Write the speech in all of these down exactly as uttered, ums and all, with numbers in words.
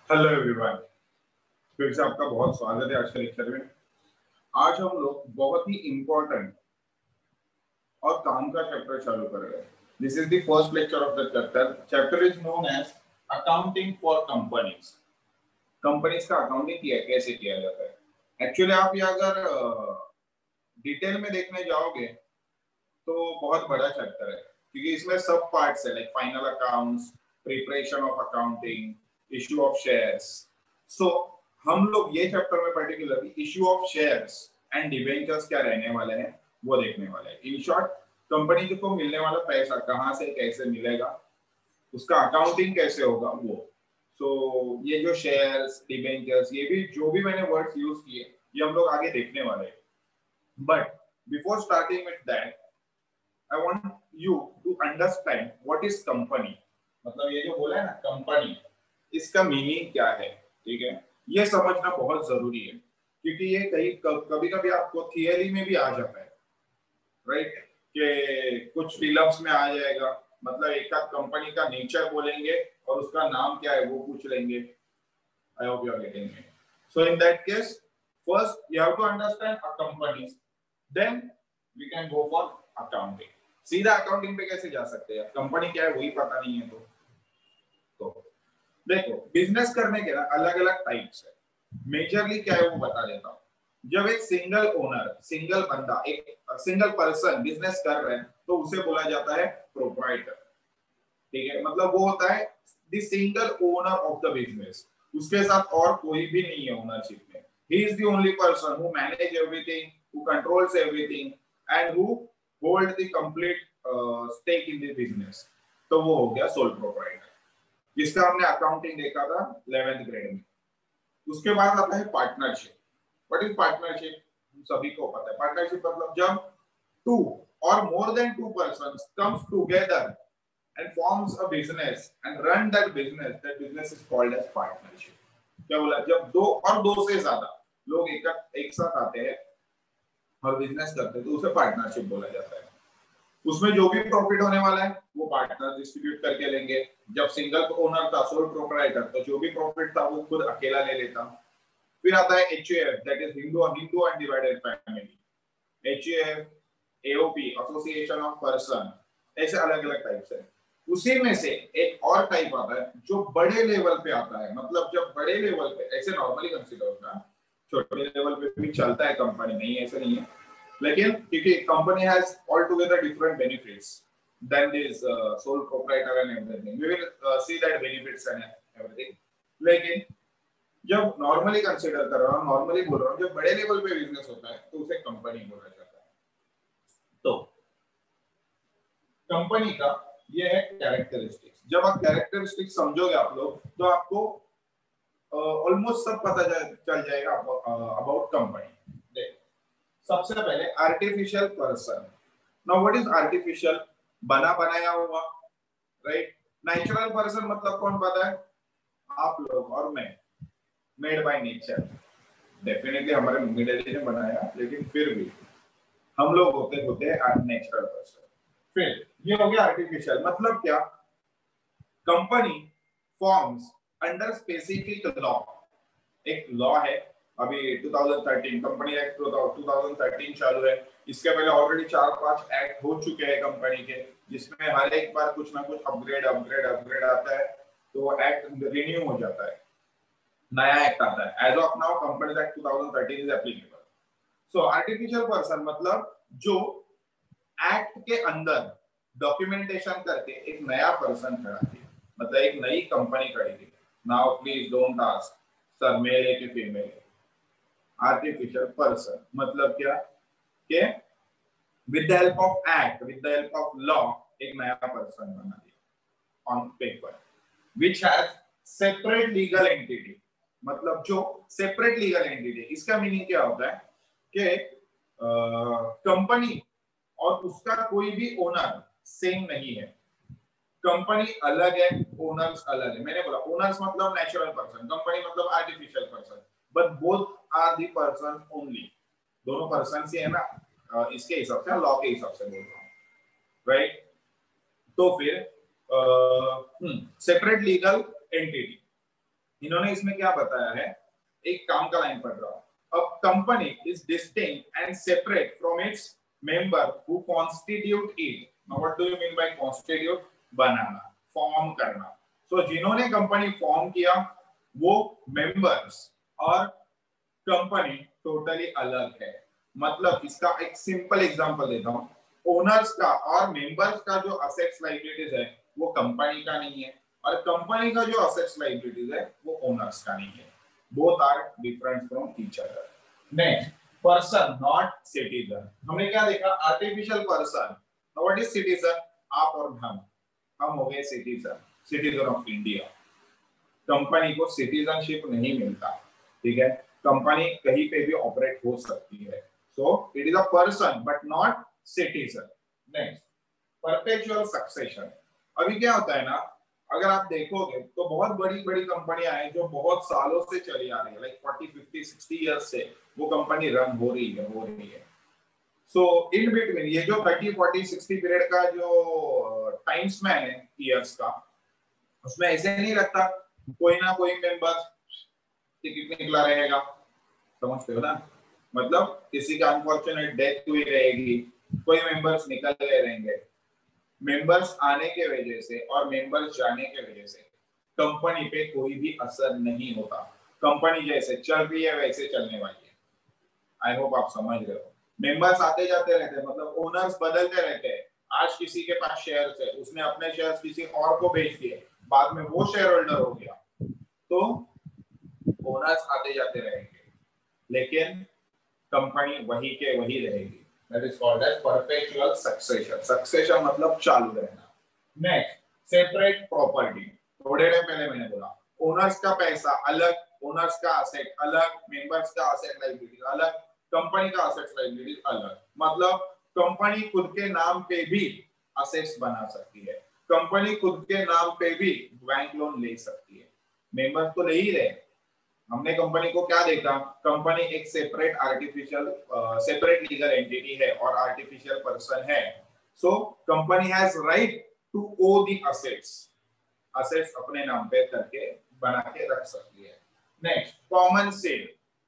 Hello everyone, फिर से आपका बहुत स्वागत है आज के लेक्चर में। आज हम लोग बहुत ही इम्पोर्टेंट और काम का चैप्टर चालू कर रहे हैं। This is the first lecture of the chapter. Chapter is known as accounting for companies. Companies का अकाउंटिंग किया कैसे किया जाता है। एक्चुअली आप ये अगर डिटेल में देखने जाओगे तो बहुत बड़ा चैप्टर है, क्योंकि इसमें सब पार्ट्स है, like final accounts, preparation of accounting, issue of shares. So हम लोग ये चैप्टर में particularly issue of shares and debentures क्या रहने वाले हैं वो देखने वाले हैं। इन शॉर्ट, कंपनी को मिलने वाला पैसा कहाँ से कैसे मिलेगा, उसका अकाउंटिंग कैसे होगा वो। सो so, ये जो शेयर्स, डिबेंचर्स, ये भी जो भी मैंने वर्ड्स यूज किए ये हम लोग आगे देखने वाले हैं। But before starting with that, I want you to understand what is company. मतलब ये जो बोला है ना कंपनी, इसका मीनिंग क्या है, ठीक है। ये समझना बहुत जरूरी है, क्योंकि ये कहीं कभी कभी आपको थियरी में भी आ जाता है, राइट। कि कुछ फिल्म्स में आ जाएगा, मतलब एक आध कंपनी का नेचर बोलेंगे और उसका नाम क्या है वो पूछ लेंगे। I hope you are getting me. So in that case, first you have to understand a company, then we can go for accounting. सीधा अकाउंटिंग पे कैसे जा सकते हैं, कंपनी क्या है वही पता नहीं है तो तो देखो, बिजनेस करने के ना अलग अलग टाइप्स है। मेजरली क्या है वो बता देता हूँ। जब एक सिंगल ओनर, सिंगल बंदा, एक सिंगल पर्सन बिजनेस कर रहे हैं तो उसे बोला जाता है प्रोप्राइटर, ठीक है। मतलब वो होता है the single owner of the business, उसके साथ और कोई भी नहीं है ओनरशिप में। He is the only person who manage everything, who controls everything and who hold the complete stake in the business. तो वो हो गया सोल प्रोप्राइटर, जिसका हमने अकाउंटिंग देखा था इलेवेंथ ग्रेड में। उसके बाद आता है पार्टनरशिप। What is partnership? सभी को पता है। पार्टनरशिप मतलब जब टू और more than two persons comes together and forms a business and run that business, that business is called as partnership. क्या बोला? जब दो और दो से ज्यादा लोग एक एक साथ आते हैं और बिजनेस करते हैं तो उसे पार्टनरशिप बोला जाता है। उसमें जो भी प्रॉफिट होने वाला है वो पार्टनर डिस्ट्रीब्यूट करके लेंगे। जब सिंगल ओनर था, सोल प्रोप्राइटर, तो जो भी प्रॉफिट था वो खुद अकेला ले लेता। फिर आता है HUF, that is Hindu Hindu undivided family. HUF, AOP, association of person, ऐसे अलग अलग टाइप्स है। उसी में से एक और टाइप आता है जो बड़े लेवल पे आता है। मतलब जब बड़े लेवल पे, ऐसे नॉर्मली कंसीडर होता है, छोटे लेवल पे भी चलता है कंपनी, नहीं ऐसे नहीं है, लेकिन क्योंकि company has all together different benefits than this sole proprietor and everything. We will see that benefits and everything. लेकिन जब नॉर्मली कंसीडर कर रहा हूं, नॉर्मली बोल रहा हूं, जब बड़े लेवल पे बिजनेस होता है तो उसे कंपनी बोला जाता है। तो कंपनी का ये है कैरेक्टरिस्टिक्स। जब आप कैरेक्टरिस्टिक्स समझोगे आप लोग तो आपको ऑलमोस्ट uh, सब पता चल जाएगा अबाउट कंपनी। देखो, सबसे पहले artificial person. Now what is artificial? बना बनाया हुआ, राइट। नेचुरल पर्सन मतलब कौन पता है? आप लोग और मैं, मेड बाय नेचर। डेफिनेटली हमारे मिडिल एज ने बनाया, लेकिन फिर भी हम लोग होते होते हैं नेचुरल पर्सन। फिर ये हो गया आर्टिफिशियल। मतलब क्या? Company forms under specific law. एक लॉ है, अभी two thousand thirteen company act two thousand thirteen चालू है। इसके पहले ऑलरेडी चार पांच एक्ट हो चुके हैं कंपनी के, जिसमें हर एक बार कुछ ना कुछ अपग्रेड अपग्रेड अपग्रेड आता है, तो एक्ट रिन्यू हो जाता है, नया एक्ट आता है। As of now company act two thousand thirteen is applicable. So artificial person मतलब जो एक्ट के अंदर डॉक्यूमेंटेशन करके एक नया पर्सन खड़ा किया, मतलब एक नई कंपनी खड़ी की। Now please don't ask sir male है कि फीमेल। आर्टिफिशियल पर्सन मतलब क्या? कि with the help of act, with the help of law एक नया पर्सन बना दिया on paper, which has separate legal entity. मतलब जो सेपरेट लीगल एंटिटी, इसका मीनिंग क्या होता है कि कंपनी और उसका कोई भी ओनर सेम नहीं है। कंपनी अलग है, ओनर्स अलग है। मैंने बोला ओनर्स मतलब नेचुरल पर्सन, कंपनी मतलब artificial person, but both are the person only. दोनों पर्सन से है ना, इसके हिसाब से, लॉ के हिसाब से बोल रहा हूँ, राइट। तो फिर सेपरेट लीगल एंटिटी, इन्होंने इसमें क्या बताया है, एक काम का लाइन पढ़ रहा हूं। A company is distinct and separate from its member who constitute it. Now what do you mean by constitute? बनाना, फॉर्म करना। so, जिन्होंने कंपनी फॉर्म किया वो मेंबर्स और कंपनी टोटली अलग है। मतलब इसका एक सिंपल एग्जांपल देता हूं, ओनर्स का और मेंबर्स का जो असेट्स लायबिलिटीज है वो कंपनी का नहीं है, और कंपनी का जो असेट्स लायबिलिटीज है वो ओनर्स का नहीं है। Both are different from each other. Next, person not citizen. हमने क्या देखा, artificial person. What is citizen? आप और हम, हम हो गए citizen, citizen of India. Company को सिटीजनशिप नहीं मिलता, ठीक है, कंपनी कहीं पे भी ऑपरेट हो सकती है। So it is a person but not citizen. Next, perpetual succession. अभी क्या होता है ना, अगर आप देखोगे तो बहुत बड़ी बड़ी कंपनियां हैं जो बहुत सालों से चली आ रही है, लाइक चालीस, पचास, साठ इयर्स से वो कंपनी रन हो रही है हो रही है सो इन बिटवीन ये जो तीस, चालीस, साठ पीरियड का जो टाइम स्पैन है इयर्स का, उसमें ऐसे नहीं लगता कोई ना कोई मेंबर टिकट निकला रहेगा, समझते हो ना? मतलब किसी का अनफॉर्चुनेट डेथ हुई रहेगी, कोई मेंबर्स निकल गए रहेंगे। मेंबर्स आने के वजह से और मेंबर्स जाने के वजह से कंपनी पे कोई भी असर नहीं होता। कंपनी जैसे चल रही है वैसे चलने वाली है। आई होप आप समझ रहे हो। मेंबर्स आते जाते रहते हैं, मतलब ओनर्स बदलते रहते हैं। आज किसी के पास शेयर्स है, उसने अपने शेयर्स किसी और को बेच दिए, बाद में वो शेयर होल्डर हो गया, तो ओनर्स आते जाते रहेंगे, लेकिन कंपनी वही के वही रहेगी। That is called as perpetual succession. Succession मतलब चालू रहना। Next, separate property. थोड़े टाइम पहले मैंने बोला ओनर्स का पैसा अलग, ओनर्स का असेट अलग, मेंबर्स का असेट लायबिलिटी अलग, कंपनी का असेट लायबिलिटी अलग। मतलब कंपनी खुद के नाम पे भी असेट्स बना सकती है, कंपनी खुद के नाम पे भी बैंक लोन ले सकती है। मेंबर्स तो ले ही रहे। हमने कंपनी को क्या देखा, कंपनी एक separate artificial separate legal entity है और आर्टिफिशियल पर्सन है। So company has right to own the assets, assets अपने नाम पे करके बना के रख सकती है। Next, common seal.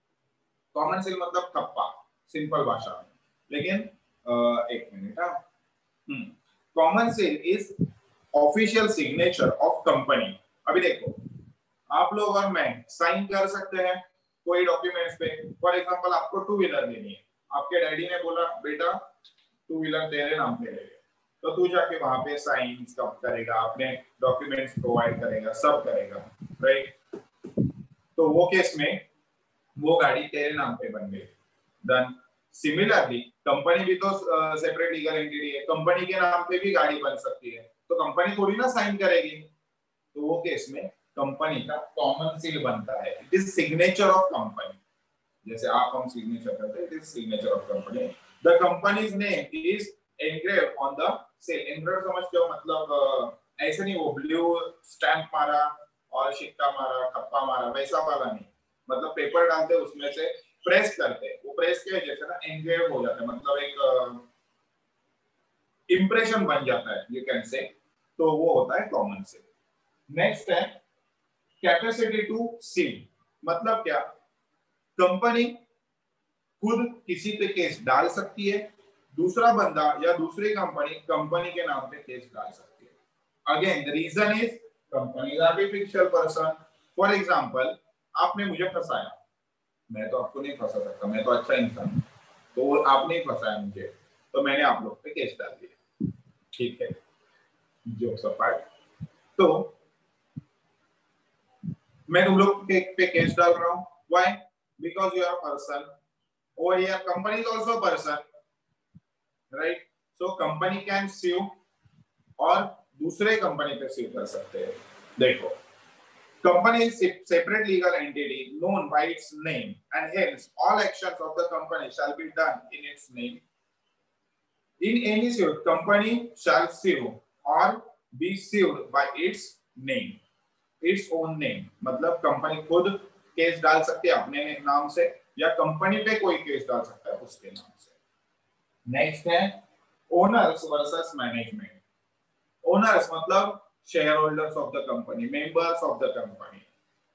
Common seal मतलब ठप्पा, सिंपल भाषा में, लेकिन uh, एक minute, hmm common seal is official signature of company. अभी देखो, आप लोग और मैं साइन कर सकते हैं कोई डॉक्यूमेंट्स पे। फॉर एग्जांपल आपको टू व्हीलर लेनी है, आपके डैडी ने बोला बेटा टू व्हीलर तेरे नाम पे ले, तो तू जाके वहां पे साइन सब करेगा, अपने डॉक्यूमेंट्स प्रोवाइड करेगा, सब करेगा, राइट? तो वो केस में वो गाड़ी तेरे नाम पे बन गई। देन सिमिलरली कंपनी भी तो सेपरेट लीगल एंटिटी है, कंपनी के नाम पे भी गाड़ी बन सकती है, तो कंपनी थोड़ी ना साइन करेगी। तो वो केस में कंपनी का कॉमन सील बनता है। It is signature of company, जैसे आप हम सिग्नेचर करते हैं, it is signature of company. The company's name is engraved on the seal. Engraved समझते हो, मतलब ऐसे नहीं वो ब्लू स्टैंप मारा और सिक्का मारा, ठप्पा मारा, वैसा वाला नहीं। मतलब पेपर डालते उसमें से प्रेस करते, वो प्रेस के जैसे ना एनग्रेव हो जाता है, मतलब एक इंप्रेशन बन जाता है, यू कैन से, तो वो होता है कॉमन सेल। नेक्स्ट है कैपेसिटी टू सील। मतलब क्या, कंपनी खुद किसी पे केस डाल सकती है, दूसरा बंदा या दूसरी कंपनी कंपनी के नाम पे केस डाल सकती है। Again the reason is company is artificial person. For example, आपने मुझे फंसाया, मैं तो आपको नहीं फंसा सकता, मैं तो अच्छा इंसान हूं, तो आपने ही फंसाया मुझे, तो मैंने आप लोग पे केस डाल दिया, ठीक है, जोक्स अपार्ट। तो मैं तुम लोग पे, पे केस डाल रहा हूं, why? Because you are person, over here company is also person, right? So company can sue और दूसरे कंपनी पे sue कर सकते हैं। देखो, company is separate legal entity known by its name, and hence all actions of the company shall be done in its name. In any suit, company shall sue or be sued by its name, its own name. मतलब company खुद case डाल सकती है अपने नाम से, या company पे कोई केस डाल सकता है उसके नाम से। नेक्स्ट है ओनर्स वर्सेस मैनेजमेंट। ओनर्स मतलब share holders of the company, members of the company.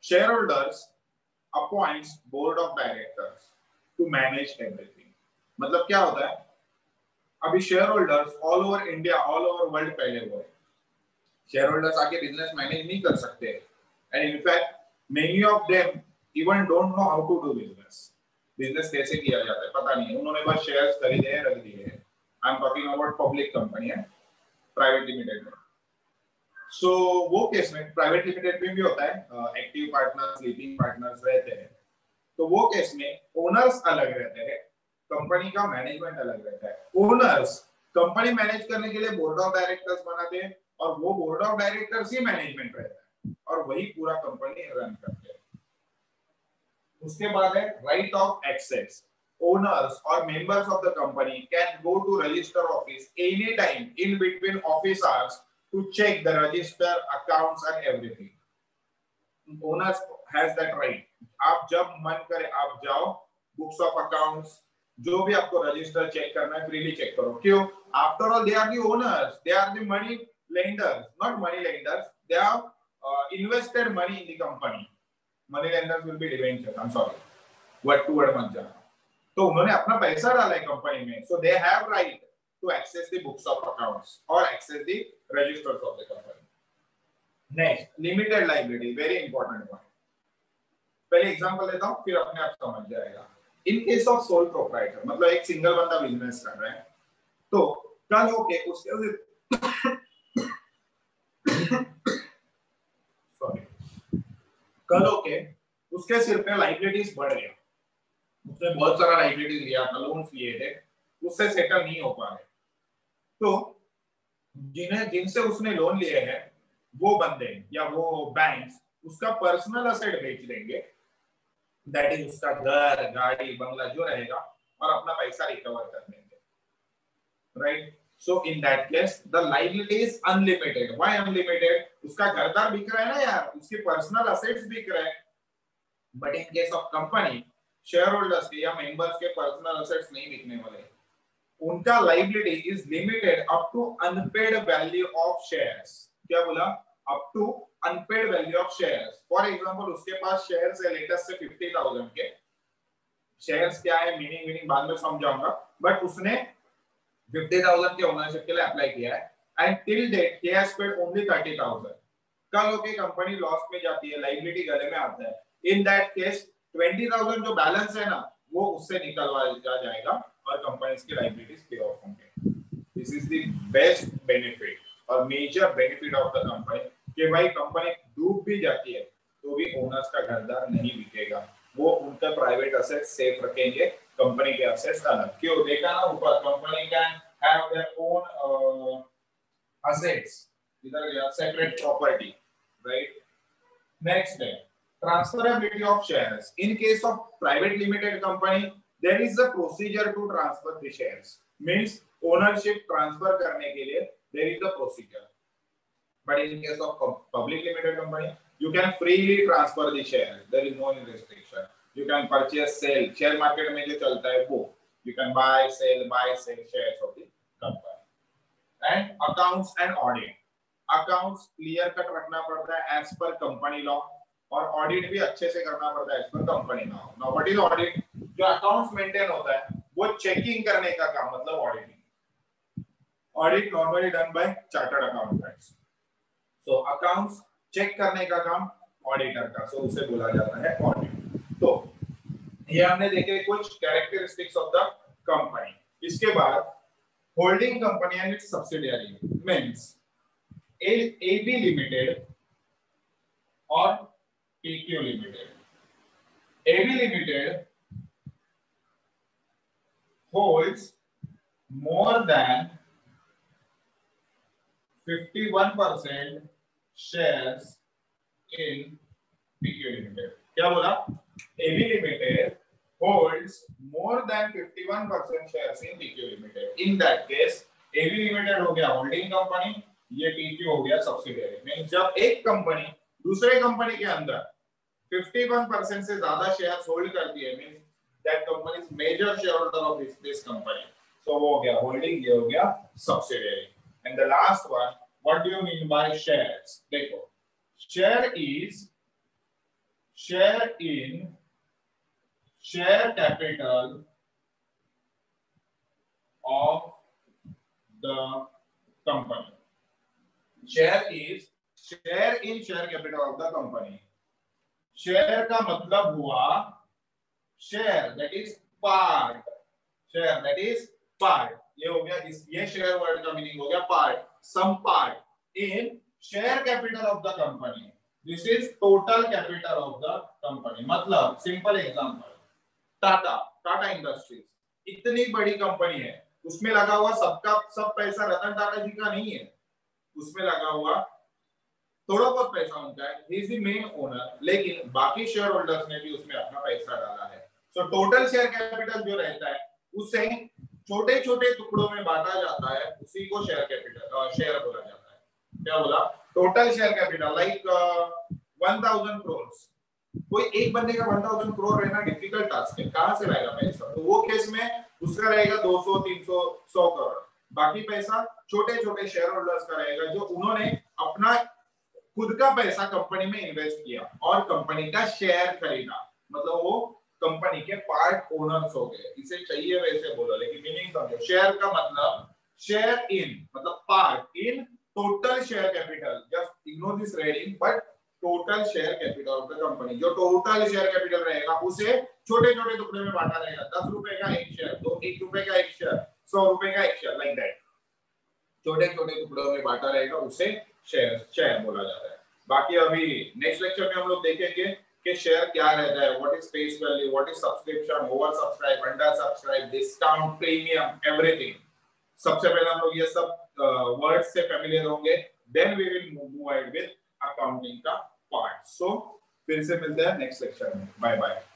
shareholders appoints board of directors to manage everything. मतलब क्या होता है, अभी share holders all over India, all over world फैले हुए हैं. शेयर होल्डर्स आके बिजनेस मैनेज नहीं कर सकते, and in fact many of them even don't know how to do business. Business कैसे किया जाता है पता नहीं है, उन्होंने बस शेयर्स खरीदे हैं, रख दिए हैं. I am talking about public company है, प्राइवेट लिमिटेड में. सो so, वो केस में प्राइवेट लिमिटेड में भी होता है, एक्टिव पार्टनर्स, स्लीपिंग पार्टनर्स रहते हैं. तो वो केस में ओनर्स अलग रहते हैं, कंपनी का मैनेजमेंट अलग रहता है. ओनर्स कंपनी मैनेज करने के लिए बोर्ड ऑफ डायरेक्टर्स बनाते हैं, और वो बोर्ड ऑफ डायरेक्टर्स ही मैनेजमेंट रहता है, और वही पूरा कंपनी रन करते हैं. उसके बाद है राइट ऑफ एक्सेस. ओनर्स और members of the company can go to register office any time in between office hours to check the register, accounts and everything. Owners has that right. आप जब मन करे आप जाओ, books of accounts, जो भी आपको रजिस्टर चेक करना है फ्रीली चेक करो. क्यों? After all, they are the owners, they are the money lenders, not money lenders. They have uh, invested money in the company. Money lenders will be debentures. I'm sorry, word to word मत जाना. तो उन्होंने अपना पैसा डाला है company में, so they have right to access the books of accounts or access the registers of the company. Next, limited liability, very important one. पहले एग्जांपल लेता हूं, फिर अपने आप समझ जाएगा. In case of sole proprietor, मतलब एक सिंगल बंदा बिजनेस कर रहा है, तो कल होके उसके सॉरी कल होके उसके सिर पे लाइबिलिटीज बढ़ गया. उसने बहुत सारा लाइबिलिटीज लिया था, लोन्स लिए थे, उससे सेटल नहीं हो पा रहे. तो जिन्हें जिनसे उसने लोन लिए हैं वो बंदे या वो बैंक्स उसका पर्सनल असेट बेच देंगे, दैट इज उसका घर, गाड़ी, बंगला जो रहेगा, और अपना पैसा रिकवर कर देंगे. Right? So in that case the liability is unlimited. Why unlimited? उसका घरदार बिक रहा है ना यार, उसके पर्सनल असेट्स बिक रहे हैं. But in case of company, share holders के या मेंबर्स के पर्सनल असेट्स नहीं बिकने वाले. उनका liability is limited up to unpaid value of shares. क्या बोला? Up to unpaid value of shares. For example उसके पास शेयर्स है लेटेस्ट से फिफ्टी थाउजेंड के. शेयर्स क्या है, मीनिंग मीनिंग बाद में समझाऊंगा, बट उसने फिफ्टी थाउजेंड के ओनरशिप के लिए अप्लाई किया है, and till date he has paid only thirty thousand. कल होके कंपनी लॉस में जाती है, लायबिलिटी गले में आता है. In that case twenty thousand जो बैलेंस है ना, वो उससे निकलवा जाएगा और कंपनीज की लायबिलिटीज पे ऑफ होंगे. This is the best benefit और major benefit of the company कि भाई कंपनी डूब भी जाती है तो भी ओनर्स का घरदार नहीं बिकेगा, वो उनका प्राइवेट असेट सेफ रखेंगे, कंपनी के असेट्स अलग. क्यों? देखा ना ऊपर, company can have their own assets, इधर गया सेपरेट प्रॉपर्टी. राइट? नेक्स्ट है transferability of shares. In case of private limited company, there is a procedure to transfer the shares. Means ownership transfer करने के लिए there is a procedure. But in case of public limited company, you can freely transfer the shares. There is no restriction. You can purchase, sell. Share market में जो चलता है वो. You can buy, sell, buy, sell shares of the company. And accounts and audit. Accounts clear cut रखना पड़ता है as per company law. और audit भी अच्छे से करना पड़ता है इस पर कंपनी ना हो. Now what is audit? जो अकाउंट्स मेंटेन होता है वो चेकिंग करने का काम, मतलब auditing. Audit normally done by chartered accountants. So accounts check करने का काम ऑडिटर का, सो so, उसे बोला जाता है ऑडिट. तो ये हमने देखे कुछ कैरेक्टरिस्टिक्स ऑफ द कंपनी. इसके बाद holding company and its subsidiary means AB limited और P Q Limited. A B Limited holds more than fifty-one percent shares in P Q Limited. क्या बोला? A B Limited holds more than fifty-one percent shares in P Q Limited. In that case, A B Limited हो गया holding company, ये P Q हो गया subsidiary. Means जब एक company दूसरे कंपनी के अंदर fifty-one percent से ज्यादा शेयर्स होल्ड करती है, means that company is major shareholder of this this company. So वो हो गया होल्डिंग, ये हो गया subsidiary. And the last one, what do you mean by shares? देखो, share is share in share capital of the company. Share is share in share capital of the company. Share का मतलब हुआ share that is part, share that is part, ये हो गया, इस ये share word का मीनिंग हो गया part, some part in share capital of the company. This is total capital of the company. मतलब simple example, Tata Tata industries इतनी बड़ी कंपनी है, उसमें लगा हुआ सबका सब पैसा रतन टाटा जी का नहीं है, उसमें लगा हुआ थोड़ा बहुत पैसा उनका है, he is the main owner, लेकिन बाकी शेयर होल्डर्स ने भी उसमें अपना पैसा डाला है। सो टोटल शेयर कैपिटल जो रहता है उसे छोटे छोटे टुकड़ों में बांटा जाता है, उसी को शेयर कैपिटल शेयर बोला जाता है। क्या बोला? Total share capital like one thousand crore. कोई एक बंदे का वन थाउजेंड करोड़ रहना डिफिकल्ट टास्क है, कहां से लाएगा पैसा? तो वो केस में उसका रहेगा दो सौ, तीन सौ, सौ करोड़। बाकी पैसा छोटे छोटे शेयर होल्डर्स का रहेगा, जो उन्होंने अपना खुद का पैसा कंपनी में इन्वेस्ट किया और कंपनी का शेयर खरीदा, मतलब वो कंपनी के पार्ट ओनर्स हो गए। इसे चाहिए वैसे बोलो, लेकिन मीनिंग समझो। शेयर का मतलब शेयर इन मतलब part in total share capital, just ignore this reading, but total share capital of the company. जो टोटल शेयर कैपिटल रहेगा उसे छोटे छोटे टुकड़े में बांटा रहेगा। दस रुपए का एक शेयर, दो एक रुपए का एक शेयर, सौ रुपए का एक शेयर, लाइक दैट छोटे छोटे टुकड़ों में बांटा रहेगा, उसे शेयर शेयर बोला जाता है। बाकी अभी नेक्स्ट लेक्चर में हम लोग देखेंगे कि शेयर क्या रहता है, what is face value, what is subscription, over subscribe, under subscribe, discount, premium, everything. सबसे पहले हम लोग ये सब वर्ड्स से फैमिलियर होंगे, then we will move ahead with accounting का पार्ट। सो फिर से मिलते हैं नेक्स्ट लेक्चर में। Bye bye.